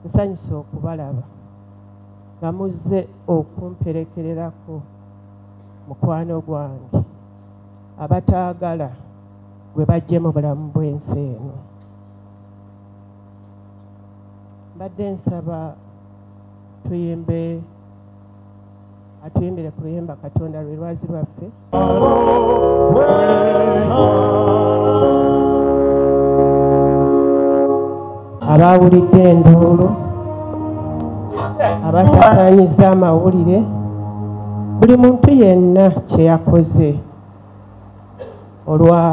nsanyusa okubalaba nga muzze okumperekererako mukwano gwange abataagala gwe bajje mu bulamu bw'ensi eno. Mbadde nsaba atuyimbire ku luyimba Katonda lwe lwazi lwaffe. Abaawulidde enduulu, abasaasaanyiza amawulire, buli muntu yenna kye yakoze olwa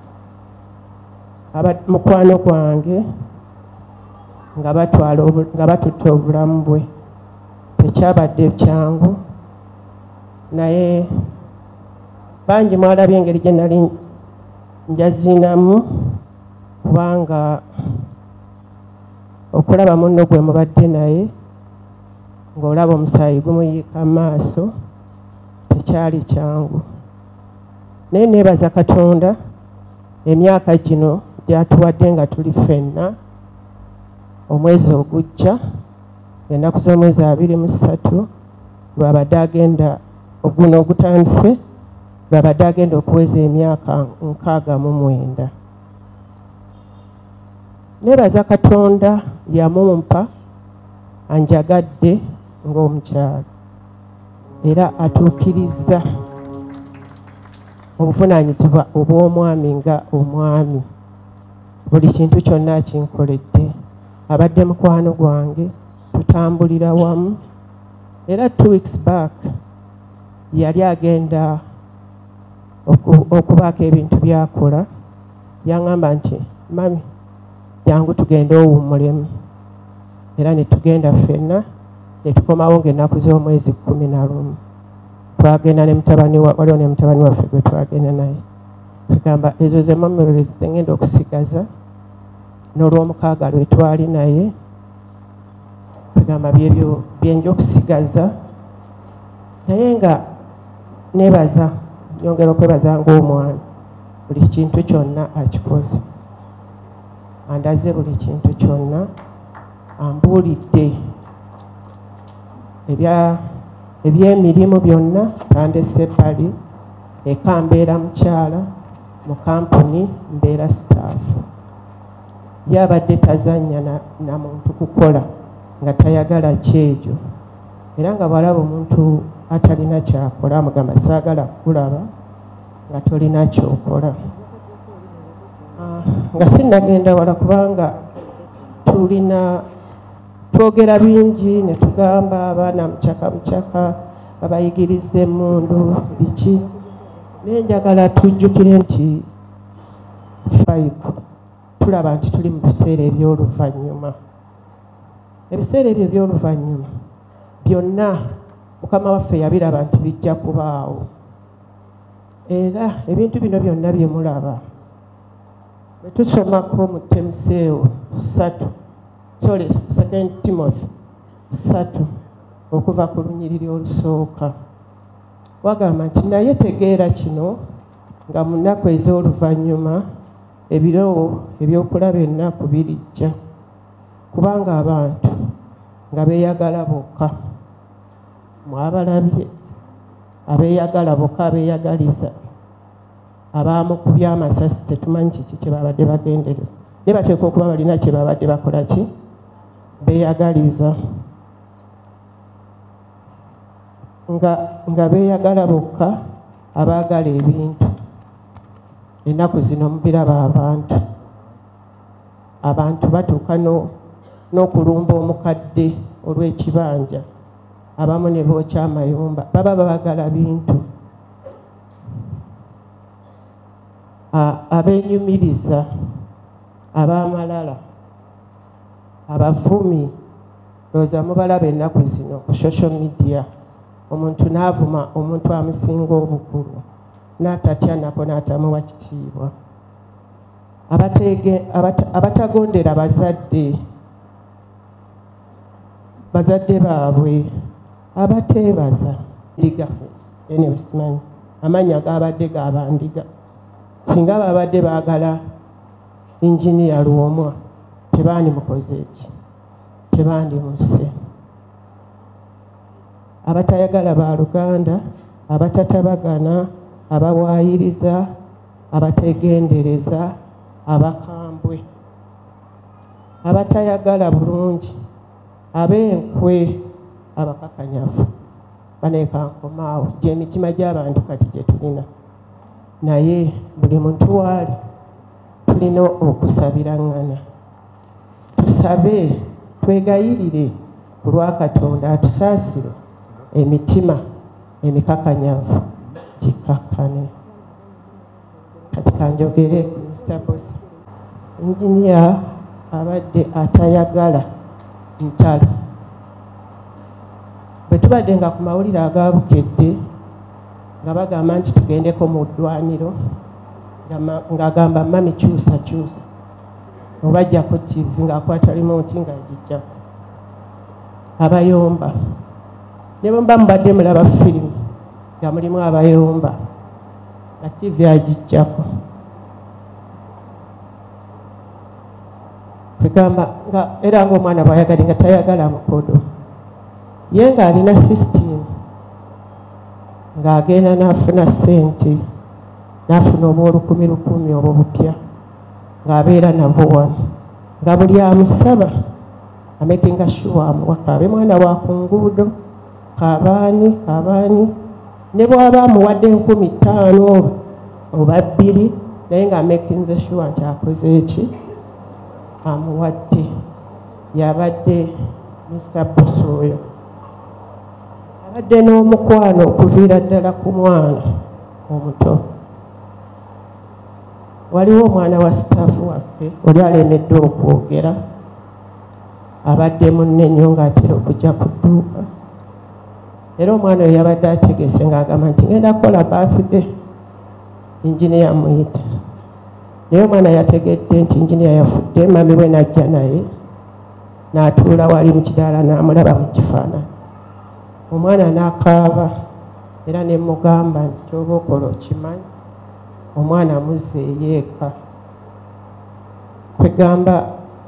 mukwano gwange nga batutte obulamu bwe, tekyabadde kyangu, naye bangi mwalabye engeri gye nali njaziinamu, kubanga okulaba munno gwe mubadde naye ng'olaba omusaayi gumuyiika mu maaso tekyali kyangu. Naye neebaza Katonda emyaka gino gyatuwadde nga tuli ffenna, omwezi ogujja ennaku z'omwezi 23 lwabadde agenda oguno ogutandise lwabadde agenda okuweza emyaka 69. Neebaza Katonda yamumpa anjagadde ng'omukyalo era atuukirizza obuvunaanyizibwa obw'omwami nga omwami. Buli kintu kyonna kinkoledde, abadde mukwano gwange, tutambulira wamu. Era 2 weeks back yali agenda okubaako ebintu byakola, yaŋŋamba nti mami jangu tugende owummulemu. Era ne tugenda ffenna ne tukomawo ng'ennaku z'omwezi 11. Twagenda ne mutabani waliwo ne mutabani waffe gwe twagenda naye, tugamba ezo ze memories ze ngenda okusigaza n'olw'omukaaga lwe twali naye, tugamba byebyo byenja okusigaza. Naye nga neebaza, nyongera okwebaza ng'omwami, buli kintu kyonna akikoze, andaze buli kintu kyonna, ambuulidde eby'emirimu byonna tandese ebbali, eka mbeera mukyala, mu kampuni mbeera sitaafu. Yabadde tazannya na muntu kukola nga tayagala kyekyo, era nga bw'alaba omuntu atalina kyakola amugamba saagala kulaba nga tolina kyokola. Nga sinnagenda wala kubanga twogera bingi ne tugamba abaana mucaka babayigiriza emmundu biki, naye njagala tujjukire nti tulaba nti tuli mu biseera eby'oluvannyuma. Ebiseera ebyo eby'oluvannyuma byonna Mukama waffe yabiraba nti bijja kubaawo, era ebintu bino byonna bye mulaba bwe tusomako mu Timoseewo 2 Timothy 3 okuva ku lunyiriri olusooka, wagamba nti naye tegeera kino nga mu nnaku ez'oluvannyuma ebiro ebyokulaba ennaku birijja, kubanga abantu nga beeyagala bokka, mwabalabye abeeyagala bokka, abeeyagaliza, abaamukubya amasasi tetumanyi kiki kye babadde bagendereza, naye bateekwa okuba balina kye babadde bakola ki, beeyagaliza. Nga beeyagala bokka, abaagala ebintu. Ennaku zino mubiraba abantu batuuka n'okulumba omukadde olw'ekibanja, abamu ne bookya amayumba, baba baagala bintu. Abeenyumiriza, ab'amalala, abavumi, ndowooza mubalaba ennaku zino ku social media, omuntu n'avuma omuntu amusinga obukulu n'atatya nako n'atamuwa kitiibwa. Abatagondera bazadde baabwe, abateebaza ndiga, simanyi amannya gabadde gabandiga, singa babadde baagala inginiya Lwomwa tebaani mukoze eki, tebandimuse. Abatayagala baaluganda, abatatabagana, abawaayiriza, abategendereza, abakambwe, abatayagala bulungi, ab'enkwe, abakakanyavu. Banekankomaawo gy'emitima gy'abantu kati gye tulina. Naye buli muntu waali tulina okusabirangana. Tusabe, twegayirire ku lwa Katonda atusaasire emitima emikakanyavu gikakkane. Kati kanjogere ku Mr. Boss. Engineer abadde atayagala ntalo. Bwe tubadde nga ku mawulire agaabukedde nga bagamba nti tugendeko mu ddwaniro ng'agamba mami kyusa obajjako TV ng'akwata remote ng'agijjako. Abayomba ne bwe muba mubadde mulaba firimu nga mulimu abayomba nga TV agijjako. Kwegamba nga era ng'omwana bw'ayagala nga tayagala mukodo ye ng'alina system ng'agenda n'afuna ssente n'afuna obw'olukumi obwo bupya ng'abeera nabwo wano nga buli amusaba amakinga sure amuwa kaabe mwana wa ku nguudo kabaani ne bw'aba amuwadde 5,000 oba 2 naye ng'amakinze sure nti akoze eki amuwadde. Yabadde Mr. Boss oyo abadde n'omukwano okuviira ddala ku mwana omuto. Waliwo omwana wa sitaafu waffe oli alemedde okwogera abadde munne nnyo ng'atera okujja ku dduuka era omwana oyo yabadde ategese ng'agamba nti ngenda kukola birthday injiniya muyita. Naye omwana yategedde nti injiniya yafudde, mami we najja naye n'atuula wali mu kidaala n'amulaba mu kifaananyi. Omwana n'akaaba era ne mugamba nti ky'oba okola okimanyi. Omwana muzze eyeeka. Kwegamba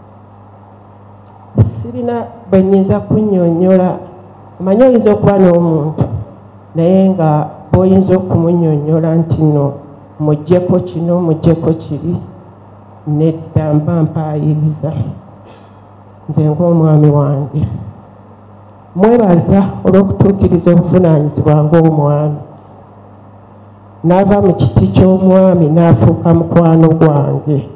sirina bwe nnyinza kunnyonnyola. Omanyi oyinza okuba n'omuntu naye nga bw'oyinza okumunnyonnyola nti no muggyeko kino muggyeko kiri nedda mba mpaayiriza nze ng'omwami wange. Mwebaza olw'okutuukiriza obuvunaanyizibwa ng'omwami. N'ava mu kiti ky'omwami n'afuuka mukwano gwange.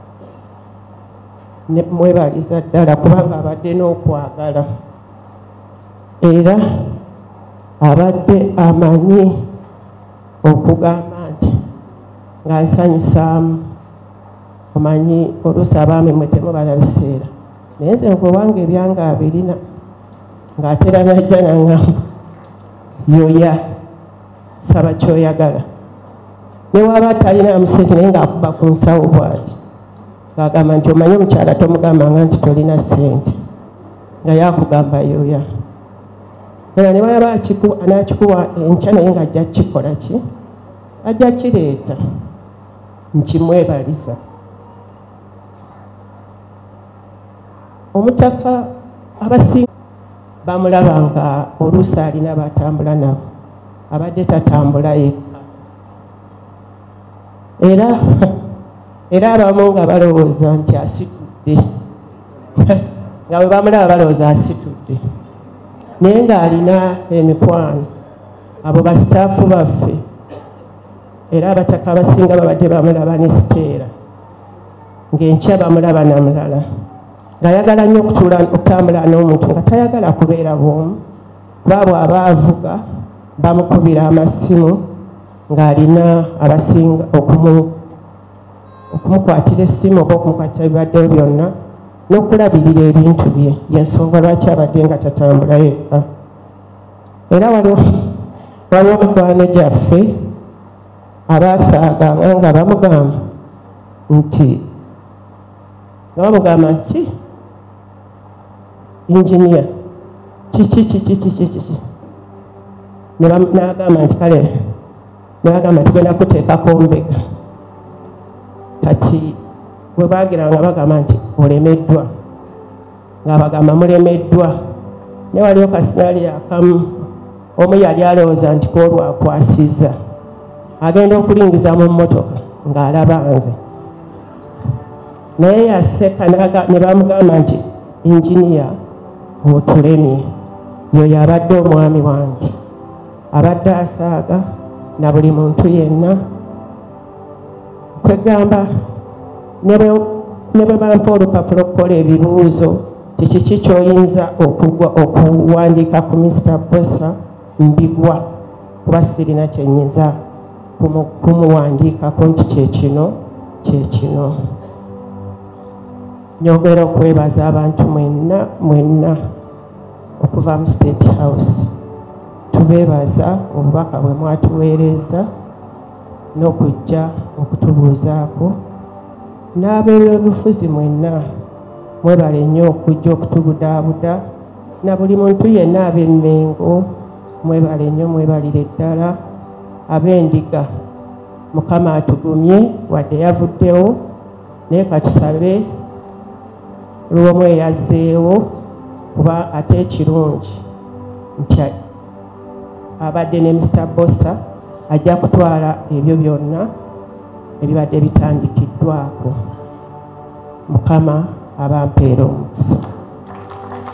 Mwebaliza ddala kubanga abadde n'okwagala era abadde amanyi okugamba nti nga nsanyusaamu. Omanyi oluusi abaami mwe temubala biseera naye nze ng'owange ebyanga abirina ng'atera najja naŋŋamba yoya saba kyoyagala. Ne waba talina musente naye ng'akuba ku nsawo bw'ati ng'agamba nti omanyi omukyala tomugambanga nti tolina ssente nga yakugamba yoya. Era ne bwaba anaakikuwa enkya naye ng'ajja kukikola ki ajja kireeta nkimwebaliza. Omutaka abasinga bamulaba nga oluusi alina batambula nabo abadde tatambula yekka era abamu nga balowooza nti asitudde nga bwe bamulaba balowooza asitudde naye ng'alina emikwano abo basitaafu baffe era abataka abasinga babadde bamulaba ne siteera ng'enkya bamulaba namulala ng'ayagala nnyo okutambula n'omuntu nga tayagala kubeera bwomu kuba bw'aba avuga bamukubira amasimu ng'alina abasinga okumukwatira essimu oba okumukwatira ebibaddeyo byonna n'okulabirira ebintu bye y'ensonga lwaki abadde nga tatambula yekka. Era waliwo mukwano gyaffe abaasaaganga nga bamugamba nti injiniya kiki n'agamba nti kale n'agamba tugenda kuteekako mbega kati bwe baagiranga bagamba nti olemeddwa nga bagamba mulemeddwa. Ne waliwo kasinali akamu omu yali alowooza nti koolwakwasizza agenda okulingiza mu mmotoka ng'alaba nze, naye yaseka ne bamugamba nti injiniya otulemye, yoyo abadde omwami wange, abadde asaaga na buli muntu yenna. Kwegamba ne bwe bampa olupapula okukola ebibuuzo kiki kyoyinza okuwandiika ku Mr. Bosra, mbigwa kuba sirina kyenyinza kumuwandiikako nti kyekino kyekino. Nyongera okwebaza abantu mwenna okuva mu State House. Tubeebaza obubaka bwe mwatuweereza n'okujja okutubuuzaako. N'abeebyobufuzi mwenna mwebale nnyo okujja okutubudaabuda, na buli muntu yenna ab'Emmengo mwebale nnyo, mwebalire ddala. Ab'Endiga Mukama atugumye wadde yavuddewo, naye katusabe lw'omu eyazzeewo, kuba ate ekirungi nti abadde ne Mr. Bosra ajja kutwala ebyo byonna ebibadde bitandikiddwako. Mukama abampeera omukisa.